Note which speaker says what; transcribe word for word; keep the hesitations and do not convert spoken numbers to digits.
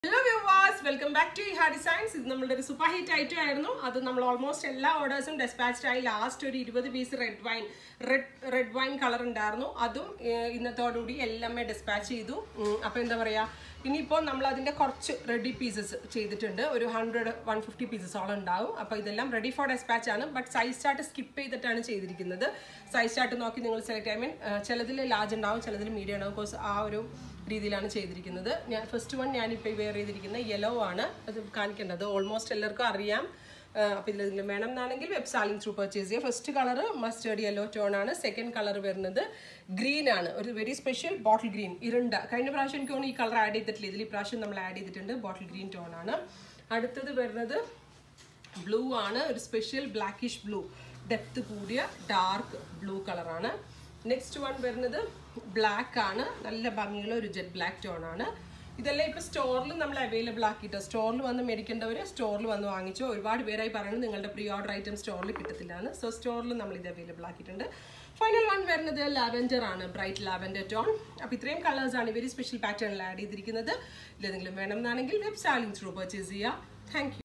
Speaker 1: Hello viewers, welcome back to Iha Designs. This is a super hit item. That's we almost all orders dispatched last twenty piece red wine red red wine color undarnu adum innathodu ellame dispatch cheyidu appo endha paraya ini ipo nammal adinte korchu ready pieces cheyidittunde oru one hundred one fifty pieces all undavum appo idellam ready for dispatch aanu but size chart skip cheyidittanu cheyidirikunathu size chart nokki ningal select I mean cheladile large undavum cheladile medium undavum because aa oru രീതിയിലാണ് ചെയ്തിരിക്കുന്നത് ഞാൻ first one ഞാൻ ഇപ്പോൾ wear ചെയ്തിരിക്കുന്ന yellow ആണ് അത് കാണിക്കേണ്ടത് almost എല്ലാവർക്കും അറിയാം അപ്പോൾ ഇതിൽ നിങ്ങൾ വേണം എന്നാണെങ്കിൽ വെബ് സാലിംഗ് ത്രൂ പർച്ചേസ് ചെയ്യുക first colour mustard yellow tone ആണ് സെക്കൻഡ് കളർ വരുന്നത് ഗ്രീൻ ആണ് ഒരു വെരി സ്പെഷ്യൽ ബോട്ടിൽ ഗ്രീൻ ഇരുണ്ട കഴിഞ്ഞ പ്രാവശ്യം എനിക്ക് തോന്നുന്നു ഈ കളർ ആഡ് ചെയ്തിട്ടില്ല ഇതിൽ ഈ പ്രാവശ്യം നമ്മൾ ആഡ് ചെയ്തിട്ടുണ്ട് ബോട്ടിൽ ഗ്രീൻ ടോൺ ആണ് അടുത്തത് വരുന്നത് ബ്ലൂ ആണ് ഒരു സ്പെഷ്യൽ ബ്ലാക്കിഷ് ബ്ലൂ ഡെപ്ത് കൂടിയ ഡാർക്ക് ബ്ലൂ കളറാണ് നെക്സ്റ്റ് വൺ വരുന്നത് ബ്ലാക്ക് ആണ് നല്ല ഭംഗിയുള്ള ഒരു ജെറ്റ് ബ്ലാക്ക് ടോൺ ആണ് ഇതെല്ലാം ഇപ്പോൾ സ്റ്റോറിൽ നമ്മൾ അവൈലബിൾ ആക്കിയിട്ട് സ്റ്റോറിൽ വന്ന് മേടിക്കേണ്ടവർ സ്റ്റോറിൽ വന്ന് വാങ്ങിച്ചോ ഒരുപാട് പേരായി പറയുന്നത് നിങ്ങളുടെ പ്രീ ഓർഡർ ഐറ്റം സ്റ്റോറിൽ കിട്ടത്തില്ലാണ് സോ സ്റ്റോറിൽ നമ്മൾ ഇത് അവൈലബിൾ ആക്കിയിട്ടുണ്ട് ഫൈനൽ വൺ വരുന്നത് ലാവൻഡർ ആണ് ബ്രൈറ്റ് ലാവൻഡർ ടോൺ അപ്പോൾ ഇത്രയും കളേഴ്സാണ് വെരി സ്പെഷ്യൽ പാറ്റേണിൽ ആഡ് ചെയ്തിരിക്കുന്നത് ഇല്ലെന്തെങ്കിലും വേണമെന്നാണെങ്കിൽ വെബ് സാലിംഗ് ത്രൂ പർച്ചേസ് ചെയ്യുക താങ്ക്